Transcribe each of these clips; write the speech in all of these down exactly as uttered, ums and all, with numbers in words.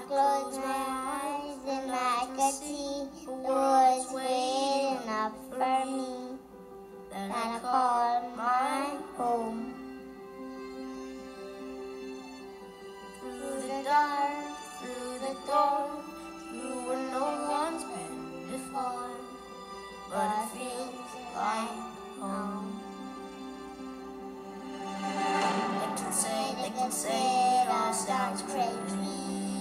close my eyes and I could see the world's waiting up for me. Then I called my home. Through the dark, through the door, through where no one's been before, but it feels like home. They can say, they can say it all sounds crazy.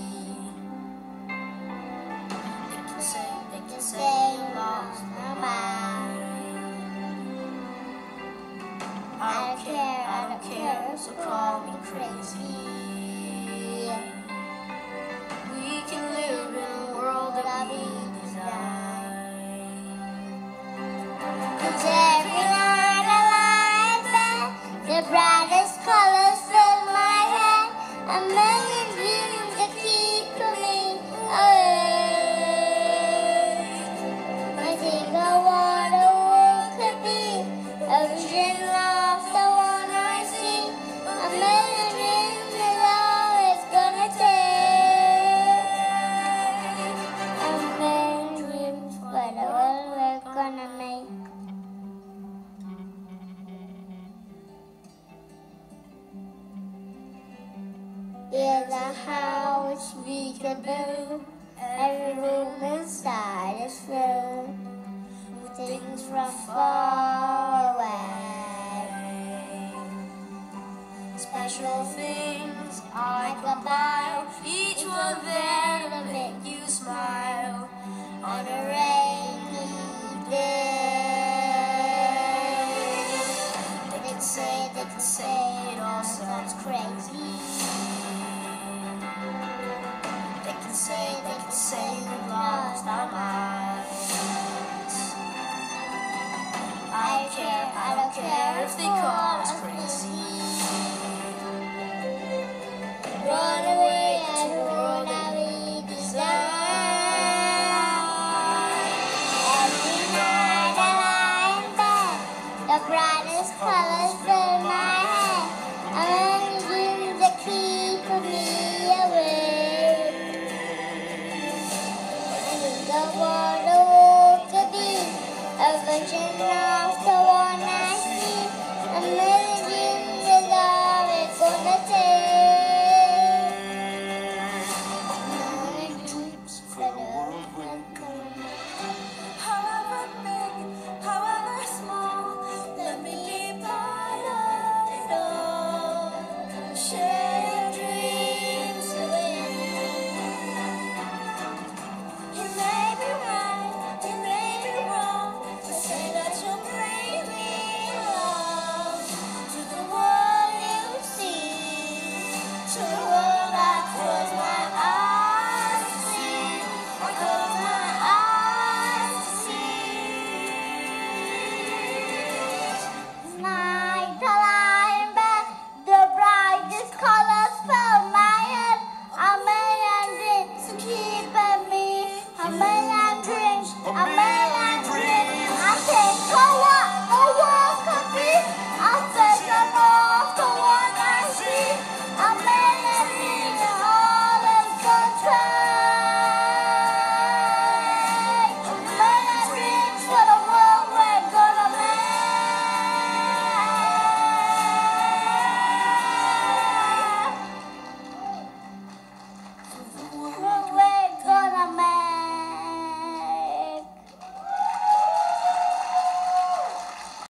They can say, they can say you lost my mind. I don't care, I don't care, so call me crazy. We can live in a world that we design. 'Cause every night I lie in bed, the brightest colors fill my head, a million dreams that keep me awake. I think of what the world could be, a vision lost, the one I see, a million dreams is all it's gonna take. A million dreams for the world we're gonna make. Here's a house we could build, every room inside is filled with things from far away. Special things I could buy, each one there to make you smile on a rainy day. They can say, they can say it all sounds crazy. They can say, they can say we lost our minds. I don't care, I don't care if they call us crazy. Run away to the world that we design. Every night I lie in bed, the brightest colors fill my head, a million dreams that keep me awake. I think of what the world could be, a vision of